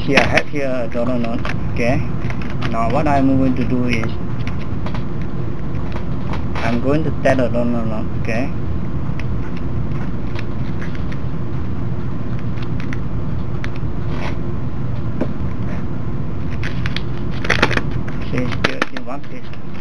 see I have here a donor knot. Okay, now what I'm going to do is I'm going to tie the donor knot. Okay, see here in one piece.